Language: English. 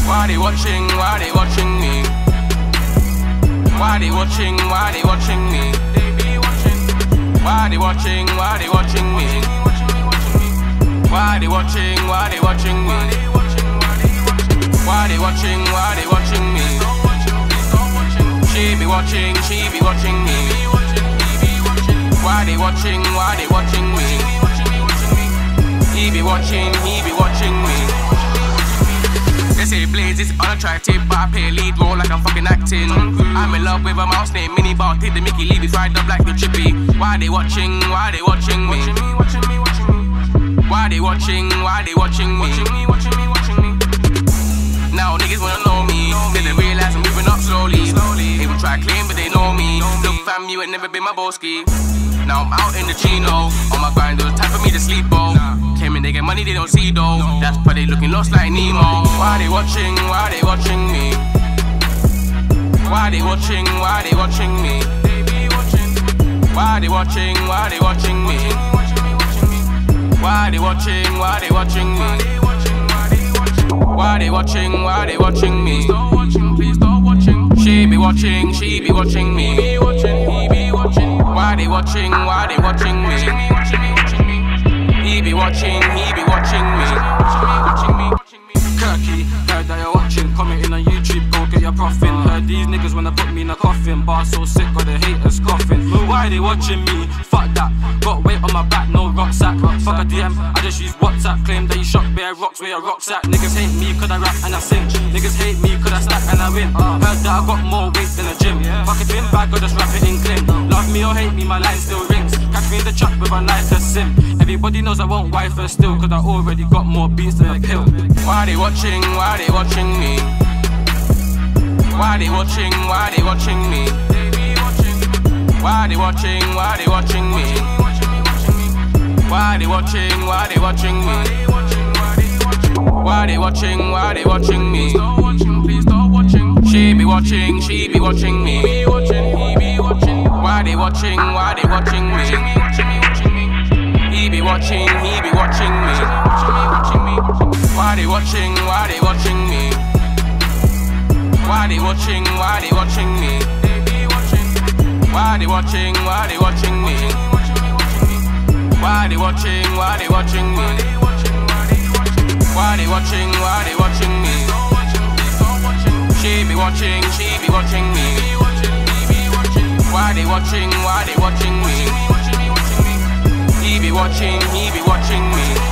Why they watching? Why they watching me? Why they watching? Why they watching me? They be watching. Why they watching? Why they watching me? Why they watching? Why they watching me? Why they watching? Why they watching me? She be watching. She be watching me. Why they watching? Why they watching me? He be watching. He be watching me. They say Blaze is unattractive, but I play a lead role like I'm fucking acting. I'm in love with a mouse named Minnie, but I'll take the Mickey, leave it fried up like the chippy. Why they watching? Why they watching me? Why they watching? Why they watching me? Now niggas wanna know me. Didn't realize I'm moving up slowly. They will try to claim, but they know me. Look fam, you ain't never been my broski. Now I'm out in the Chino. On my grind, it was time for me to sleep, oh. Came in, they get money, they don't see though. That's why they looking lost like Nemo. Why they watching? Why they watching me? Why they watching? Why they watching me? Why they watching? Why they watching me? Why they watching? Why they watching me? Why they watching? Why they watching me? Stop watching, please stop watching. She be watching, she be watching me. He be watching, he be watching. Why they watching? Why they watching me? He be watching, he be watching me. Kirky, heard that you're watching, commenting on YouTube, go get your profit. Heard these niggas wanna put me in a coffin, bar so sick, got the haters coughing. Why they watching me? Fuck that, got weight on my back, no rucksack. Fuck a DM, I just use WhatsApp, claim that you shot bare rocks where your rocks at. Niggas hate me cause I rap and I sing, niggas hate me cause I stack and I win. Heard that I got more weight than a gym, fuck it, been bad, got just rap it in clean. Love me or hate me, my line still rings. Catch me in the trap with a lighter sim. Everybody knows I won't wife her still, cause I already got more beats than a pill. Why they watching? Why they watching me? Why they watching? Why they watching me? Why they watching? Why they watching me? Why they watching? Why they watching me? Why they watching? Why they watching me? Stop watching, please stop watching. She be watching, she be watching me. He be watching, he be watching. Why they watching? Why they watching me? He be watching, he be watching me. Why they watching? Why they watching me? Why they watching? Why they watching me? Why they watching? Why they watching me? Why they watching? Why they watching me? Why they watching? Why they watching me? She be watching, she be watching me. Why they watching? Why they watching me? He be watching, he be watching me.